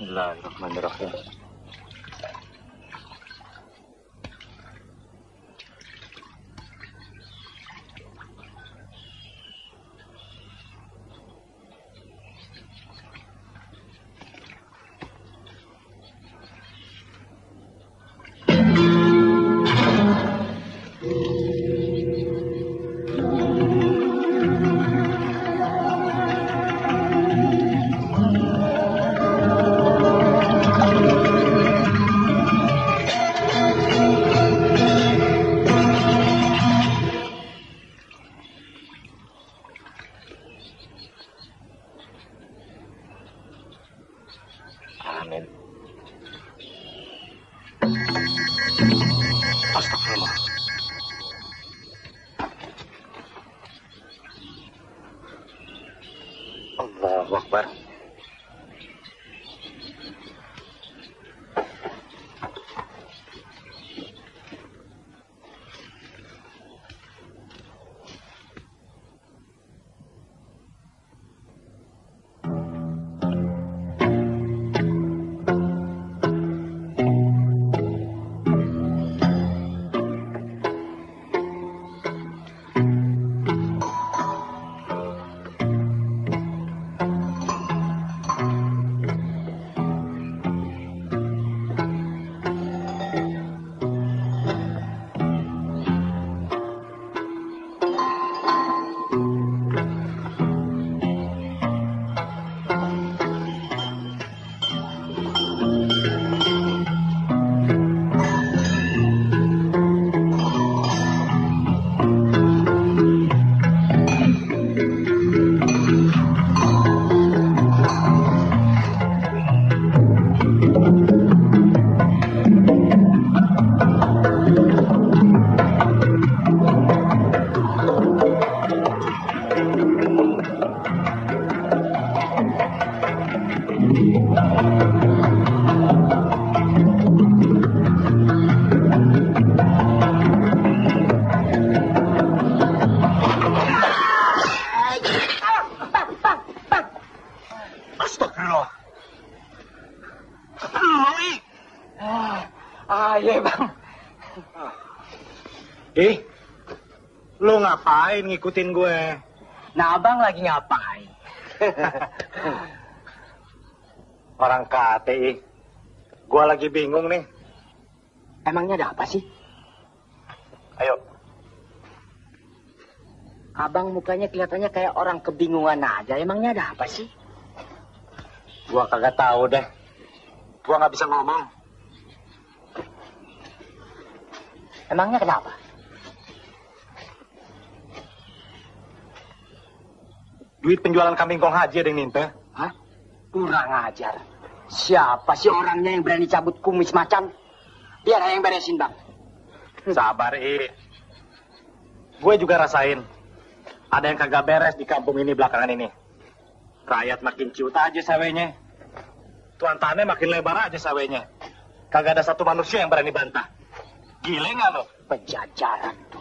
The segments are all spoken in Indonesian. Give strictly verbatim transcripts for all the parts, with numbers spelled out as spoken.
Bismillahirrahmanirrahim. Allahu Akbar. Ih, lu ngapain ngikutin gue? Nah, abang lagi ngapain? Orang K T I. Gue lagi bingung nih. Emangnya ada apa sih? Ayo. Abang mukanya kelihatannya kayak orang kebingungan aja. Emangnya ada apa sih? Gua kagak tahu deh. Gua nggak bisa ngomong. Emangnya kenapa? Duit penjualan kambing kong haji ada yang minta. Hah? Kurang ajar. Siapa sih orangnya yang berani cabut kumis macan? Biar yang beresin, Bang. Sabar, I. Gue juga rasain. Ada yang kagak beres di kampung ini belakangan ini. Rakyat makin ciut aja sawenya. Tuan tanah makin lebar aja sawenya. Kagak ada satu manusia yang berani bantah. Gile nggak lo? Penjajaran tuh.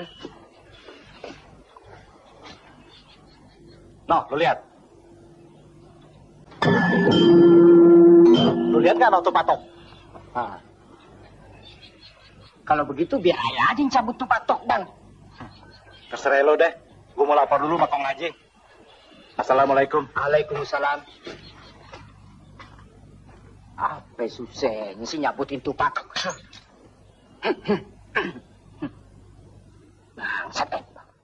Noh, lu lihat. Lu lihat nggak tuh patok? Nah. Kalau begitu biar ayah aja yang cabut tuh patok, Bang. Terserah lo deh. Gue mau lapor dulu sama Kong Haji. Assalamualaikum. Waalaikumsalam. Apa susahnya sih nyabutin tuh patok? Bangsat, eh.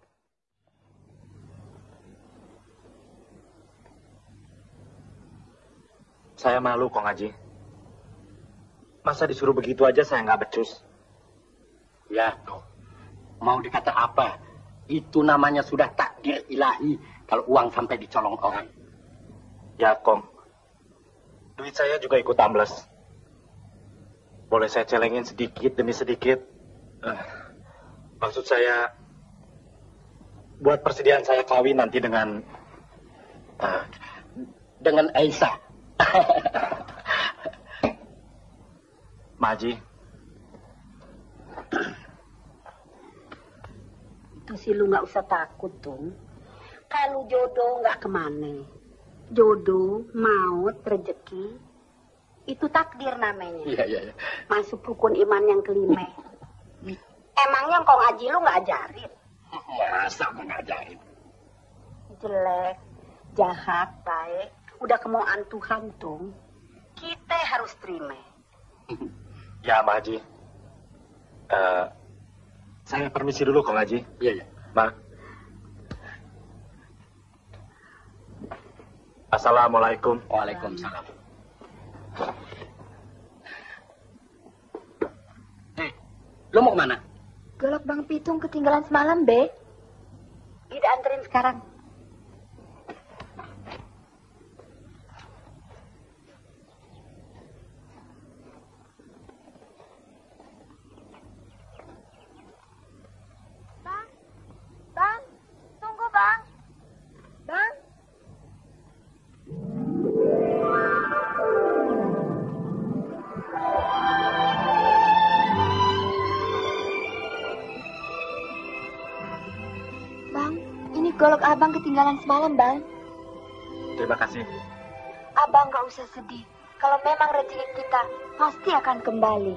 Saya malu, Kong Haji. Masa disuruh begitu aja saya nggak becus? Ya, tuh. Mau dikata apa? Itu namanya sudah takdir ilahi kalau uang sampai dicolong orang. Ya, Kong. Duit saya juga ikut ambles. Boleh saya celengin sedikit demi sedikit? Uh, maksud saya, buat persediaan saya kawin nanti dengan... Uh, dengan Aisyah. Maji. Itu sih lu nggak usah takut tuh. Kalau jodoh nggak kemana. Jodoh, maut, rezeki Itu takdir namanya. Iya, iya, iya. Masuk rukun iman yang kelima. Emangnya kau ngaji lu nggak ajarin? Masa nggak ngajarin? Jelek, jahat, baik. Udah kemauan Tuhan, Tung. Kita harus terima. Ya, Mak Haji. Uh, saya permisi dulu, Kong Haji. Iya, iya. Mak. Assalamualaikum. Waalaikumsalam. Eh, lo mau kemana? Golok Bang Pitung ketinggalan semalam, Be. Ida anterin sekarang. Bang, Bang, tunggu Bang. Bang. Bang, ini golok abang ketinggalan semalam, Bang. Terima kasih. Abang gak usah sedih. Kalau memang rezeki kita, pasti akan kembali.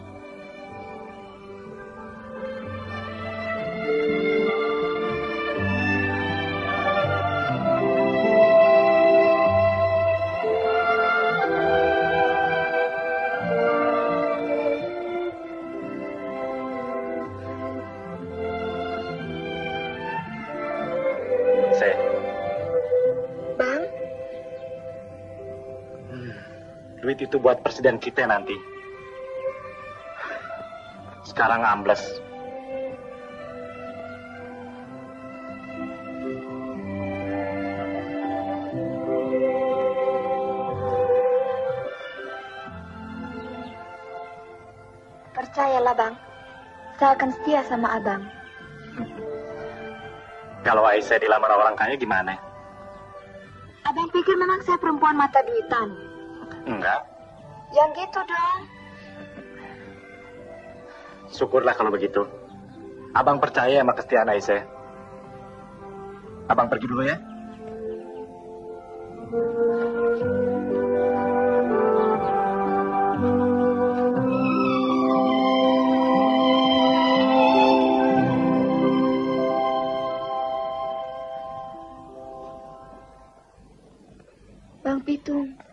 Saya. Bang, Duit itu buat presiden kita nanti. Sekarang ambles. percayalah Bang. Saya akan setia sama abang. Kalau Aisyah dilamar orang kaya gimana? Abang pikir memang saya perempuan mata duitan? Enggak. Yang gitu dong. Syukurlah kalau begitu. Abang percaya sama kesetiaan Aisyah. Abang pergi dulu ya. Bang Pitung,